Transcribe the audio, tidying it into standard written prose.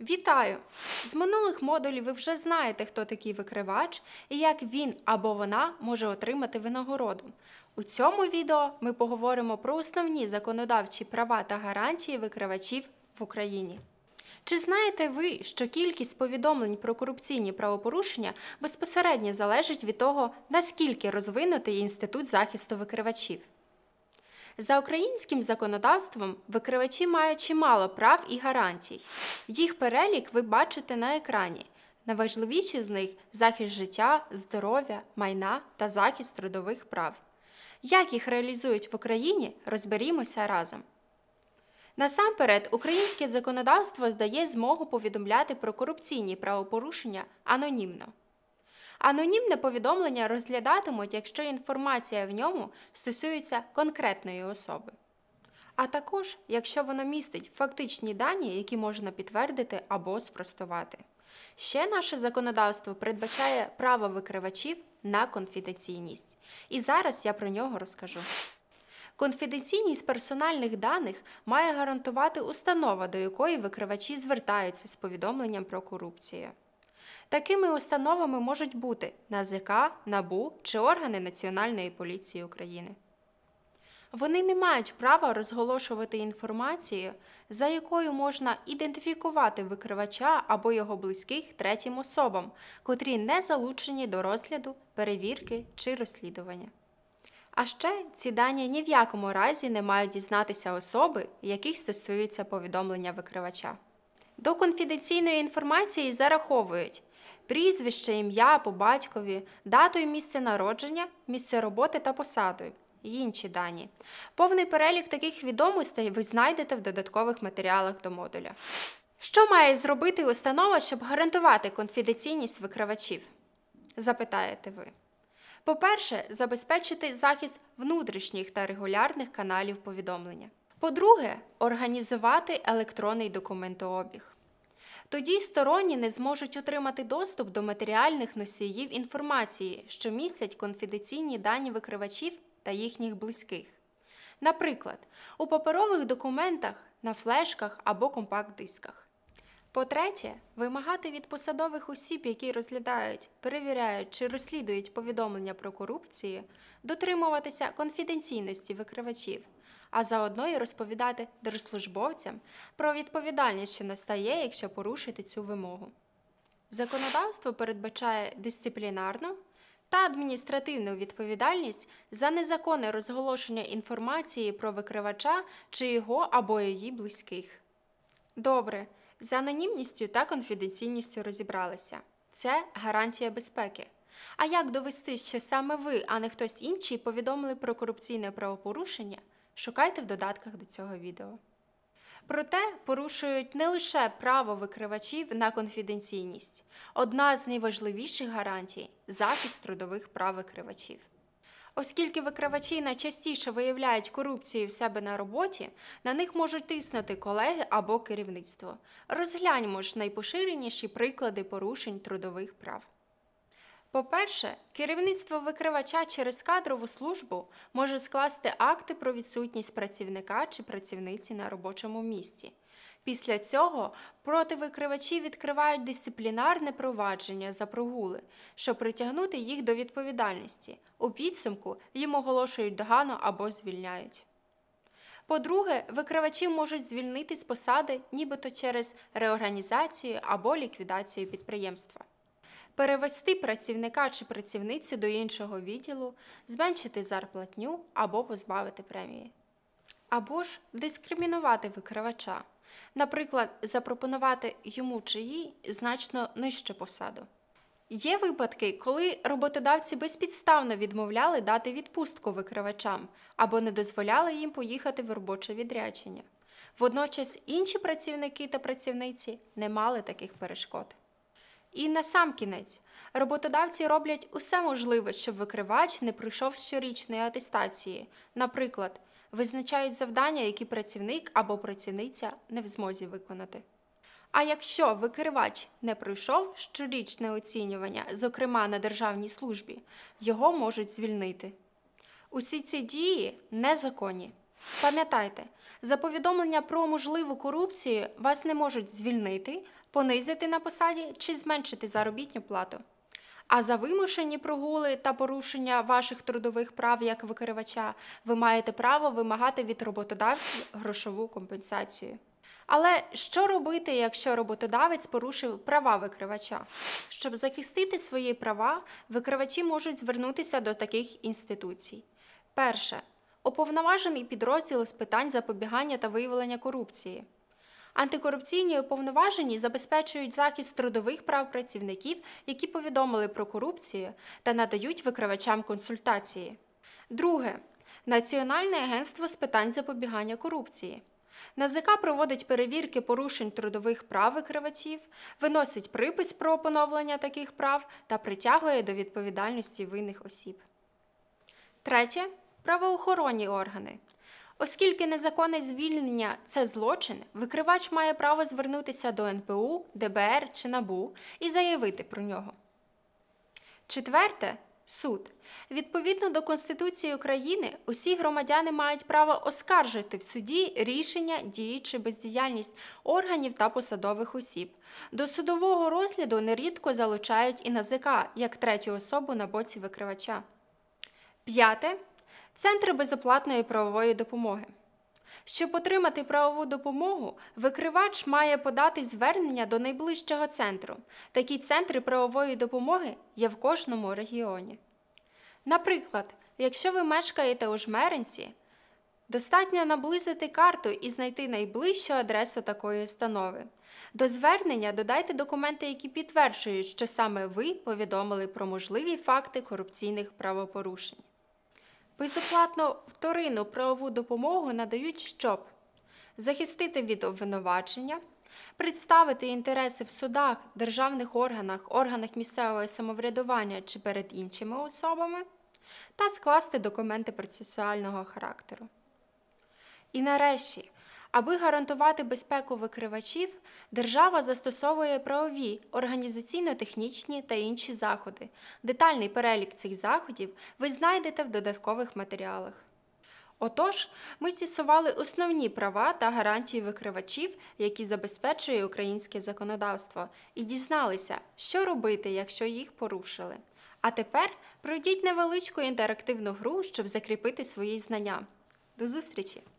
Вітаю! З минулих модулів ви вже знаєте, хто такий викривач і як він або вона може отримати винагороду. У цьому відео ми поговоримо про основні законодавчі права та гарантії викривачів в Україні. Чи знаєте ви, що кількість повідомлень про корупційні правопорушення безпосередньо залежить від того, наскільки розвинутий інститут захисту викривачів? За українським законодавством викривачі мають чимало прав і гарантій. Їх перелік ви бачите на екрані. Найважливіші з них – захист життя, здоров'я, майна та захист трудових прав. Як їх реалізують в Україні, розберімося разом. Насамперед, українське законодавство дає змогу повідомляти про корупційні правопорушення анонімно. Анонімне повідомлення розглядатимуть, якщо інформація в ньому стосується конкретної особи. А також, якщо воно містить фактичні дані, які можна підтвердити або спростувати. Ще наше законодавство передбачає право викривачів на конфіденційність. І зараз я про нього розкажу. Конфіденційність персональних даних має гарантувати установа, до якої викривачі звертаються з повідомленням про корупцію. Такими установами можуть бути НАЗК, НАБУ чи органи Національної поліції України. Вони не мають права розголошувати інформацію, за якою можна ідентифікувати викривача або його близьких третім особам, котрі не залучені до розгляду, перевірки чи розслідування. А ще ці дані ні в якому разі не мають дізнатися особи, яких стосується повідомлення викривача. До конфіденційної інформації зараховують прізвище, ім'я по батькові, дату і місце народження, місце роботи та посаду і інші дані. Повний перелік таких відомостей ви знайдете в додаткових матеріалах до модуля. Що має зробити установа, щоб гарантувати конфіденційність викривачів? Запитаєте ви. По-перше, забезпечити захист внутрішніх та регулярних каналів повідомлення. По-друге, організувати електронний документообіг. Тоді сторонні не зможуть отримати доступ до матеріальних носіїв інформації, що містять конфіденційні дані викривачів та їхніх близьких. Наприклад, у паперових документах, на флешках або компакт-дисках. По-третє, вимагати від посадових осіб, які розглядають, перевіряють чи розслідують повідомлення про корупцію, дотримуватися конфіденційності викривачів, а заодно й розповідати держслужбовцям про відповідальність, що настає, якщо порушити цю вимогу. Законодавство передбачає дисциплінарну та адміністративну відповідальність за незаконне розголошення інформації про викривача чи його або її близьких. Добре, з анонімністю та конфіденційністю розібралися. Це гарантія безпеки. А як довести, що саме ви, а не хтось інший, повідомили про корупційне правопорушення? Шукайте в додатках до цього відео. Проте порушують не лише право викривачів на конфіденційність. Одна з найважливіших гарантій – захист трудових прав викривачів. Оскільки викривачі найчастіше виявляють корупцію в себе на роботі, на них можуть тиснути колеги або керівництво. Розгляньмо ж найпоширеніші приклади порушень трудових прав. По-перше, керівництво викривача через кадрову службу може скласти акти про відсутність працівника чи працівниці на робочому місці. Після цього проти викривачів відкривають дисциплінарне провадження за прогули, щоб притягнути їх до відповідальності. У підсумку їм оголошують догану або звільняють. По-друге, викривачі можуть звільнити з посади нібито через реорганізацію або ліквідацію підприємства. Перевести працівника чи працівницю до іншого відділу, зменшити зарплатню або позбавити премії. Або ж дискримінувати викривача. Наприклад, запропонувати йому чи їй значно нижчу посаду. Є випадки, коли роботодавці безпідставно відмовляли дати відпустку викривачам або не дозволяли їм поїхати в робоче відрядження. Водночас інші працівники та працівниці не мали таких перешкод. І насамкінець, роботодавці роблять усе можливе, щоб викривач не пройшов щорічної атестації. Наприклад, визначають завдання, які працівник або працівниця не в змозі виконати. А якщо викривач не пройшов щорічне оцінювання, зокрема на державній службі, його можуть звільнити. Усі ці дії незаконні. Пам'ятайте, за повідомлення про можливу корупцію вас не можуть звільнити, понизити на посаді чи зменшити заробітну плату. А за вимушені прогули та порушення ваших трудових прав як викривача ви маєте право вимагати від роботодавців грошову компенсацію. Але що робити, якщо роботодавець порушив права викривача? Щоб захистити свої права, викривачі можуть звернутися до таких інституцій. Перше. Уповноважений підрозділ з питань запобігання та виявлення корупції. Антикорупційні уповноважені забезпечують захист трудових прав працівників, які повідомили про корупцію та надають викривачам консультації. Друге. Національне агентство з питань запобігання корупції. НАЗК проводить перевірки порушень трудових прав викривачів, виносить припис про поновлення таких прав та притягує до відповідальності винних осіб. Третє. Правоохоронні органи. Оскільки незаконне звільнення – це злочин, викривач має право звернутися до НПУ, ДБР чи НАБУ і заявити про нього. Четверте – суд. Відповідно до Конституції України, усі громадяни мають право оскаржити в суді рішення, дії чи бездіяльність органів та посадових осіб. До судового розгляду нерідко залучають і НАЗК, як третю особу на боці викривача. П'яте. Центри безоплатної правової допомоги. Щоб отримати правову допомогу, викривач має подати звернення до найближчого центру. Такі центри правової допомоги є в кожному регіоні. Наприклад, якщо ви мешкаєте у Жмеринці, достатньо наблизити карту і знайти найближчу адресу такої установи. До звернення додайте документи, які підтверджують, що саме ви повідомили про можливі факти корупційних правопорушень. Безоплатну вторинну правову допомогу надають, щоб захистити від обвинувачення, представити інтереси в судах, державних органах, органах місцевого самоврядування чи перед іншими особами та скласти документи процесуального характеру. І нарешті, аби гарантувати безпеку викривачів, держава застосовує правові, організаційно-технічні та інші заходи. Детальний перелік цих заходів ви знайдете в додаткових матеріалах. Отож, ми з'ясували основні права та гарантії викривачів, які забезпечує українське законодавство, і дізналися, що робити, якщо їх порушили. А тепер пройдіть невеличку інтерактивну гру, щоб закріпити свої знання. До зустрічі!